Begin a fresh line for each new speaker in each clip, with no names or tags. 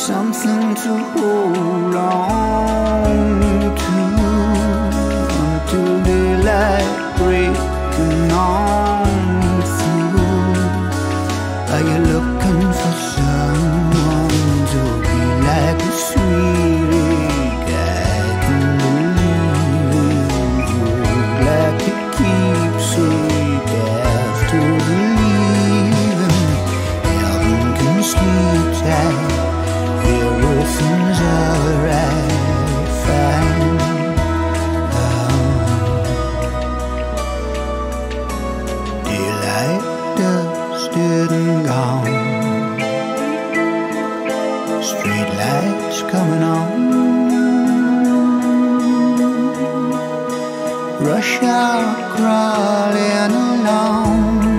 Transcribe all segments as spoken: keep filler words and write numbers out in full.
something to hold on to until daylight breaking on through. Are you looking for someone to be like a sweetie guy can believe, like a keepsake after the leaving? Heaven can sleep tight, everything's alright, fine. Oh. Daylight dusted and gone, street lights coming on, rush hour crawling along.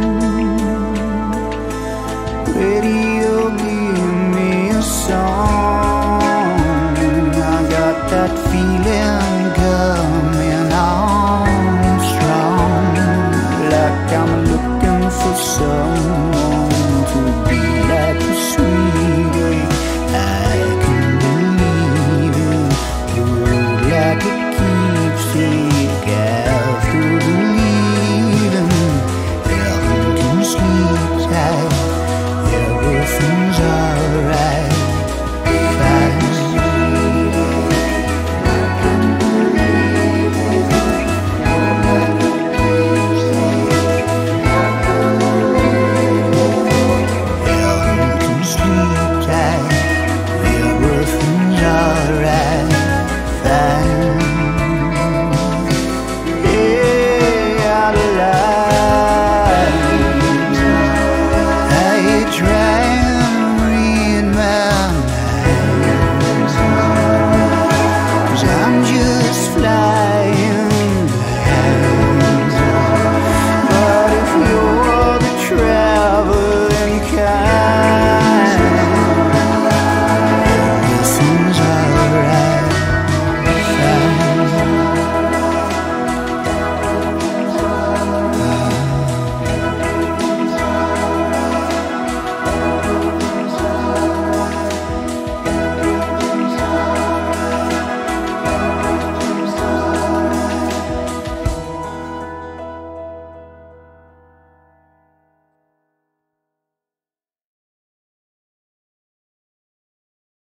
Radio, give me a song. I got that feeling coming on strong, like I'm looking for someone to be like a sweetie I can believe in, hold like a keepsake after the leaving. Heaven can sleep tight, everything's alright, fine. Heaven can sleep tight, everything's alright, fine.